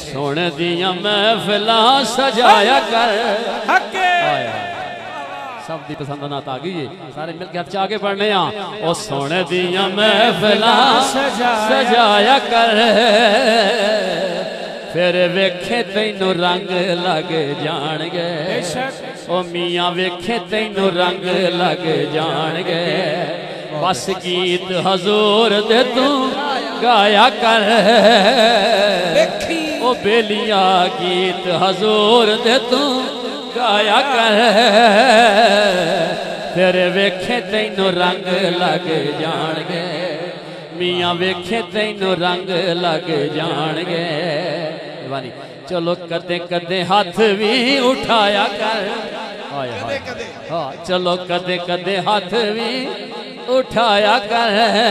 سونے دیاں محفلاں سجایا کر سب دی پسند نات آ گئی ہے سارے مل کے ہاتھ چاہ کے پڑھنے ہاں او سونے دیاں محفلاں سجایا کر پھر ویکھے تینوں رنگ لگ جان گے او میاں ویکھے تینوں رنگ لگ جان گے بس گیت حضور دے تو گایا کر او بیلیا گیت حضور دے تو گایا کر پھر ویکھے تینوں رنگ لگ جان گے میاں ویکھے تینوں رنگ لگ جان گے چلو کدے کدے ہاتھ بھی اٹھایا کر چلو کدے کدے ہاتھ بھی اٹھایا کر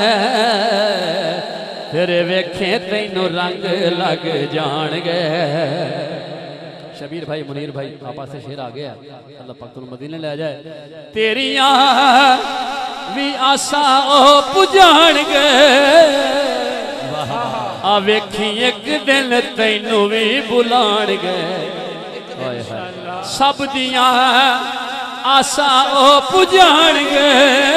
پھر ویکھے تینوں رنگ لگ جان گے شبیر بھائی منیر بھائی آپا سے شیر آ گیا اللہ پاک تنوں مدینے لے جائے تیریاں بھی آسا او پجان گے ویکھی ایک دن تینوں بھی بلان گے سب دیاں آسا او پجان گے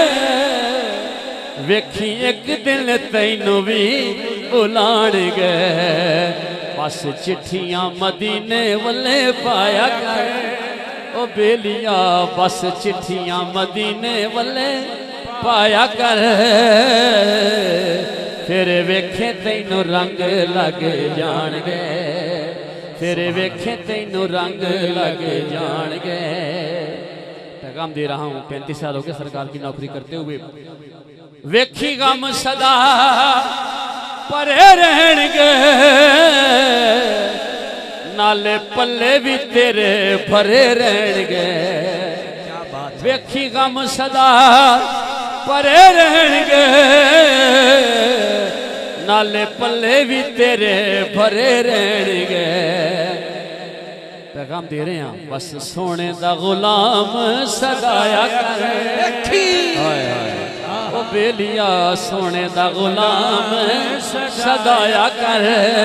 ویکھی ایک دن تینوں بھی بلان گے بس چٹھیاں مدینے والے پایا کر او بیلیا بس چٹھیاں مدینے والے پایا کر پھر ویکھے تینوں رنگ لگ جان گے پھر ویکھے تینوں رنگ لگ جان گے پیغام دے رہا ہوں 35 سال ہو گئے سرکار کی نوکری کرتے ہوئے ویکھی غم صدا پرے رہن گے نالے پلے بھی تیرے بھرے رہن گے ویکھی غم صدا پرے رہن گے نالے پلے بھی تیرے بھرے رہن گے پیغام دے رہے ہیں بس سونے دا غلام سدایا کر او بیلیا سونے دا غلام سدایا کر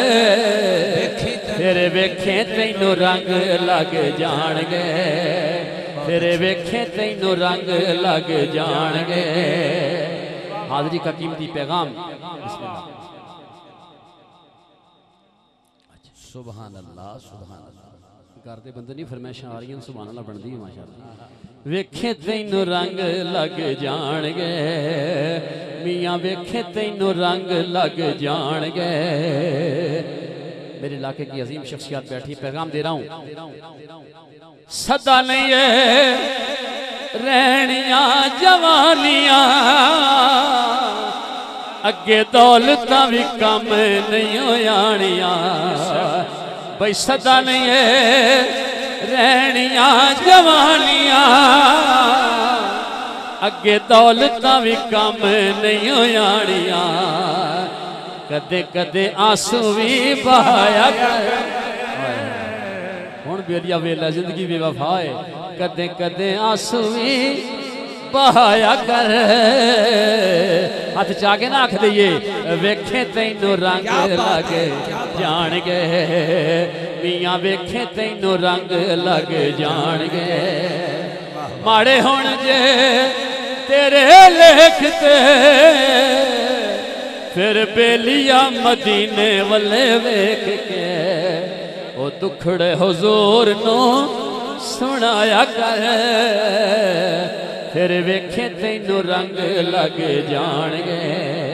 پھر ویکھے تینوں رنگ لگ جان گے پھر ویکھے تینوں رنگ لگ جان گے حاضری کا قیمتی پیغام بسم اللہ سبحان اللہ سبحان اللہ کرتے بندے نہیں فرمائشاں آ رہی ہیں سبحان اللہ بن دی ماشاءاللہ ویکھے تینوں رنگ لگ جان گے میاں ویکھے تینوں رنگ لگ جان گے میرے علاقے کی عظیم شخصیات بیٹھی پیغام دے رہا ہوں صدا نہیں ہے رہنیاں جوانیاں اگے دولتاں بھی کم نہیں ہویانیاں بھئی صدا نہیں ہے رہنیاں جوانیاں اگے دولتاں بھی کم نہیں ہویانیاں کدے کدے آنسو بھی بہایا کر ہون بیلیا ویلا زندگی بے وفا ہے کدے کدے آنسو بھی بہایا کر ہاتھ چاہے نہ آکھ دئیے ویکھے تینوں رنگ لگ جان گے میاں ویکھے تینوں رنگ لگ جان گے ماڑے ہون جے تیرے لکھتے پھر بیلیا مدینے والے ویکھ کے او دکھڑے حضور نو سنایا کر پھر ویکھے تینوں رنگ لگ جان گے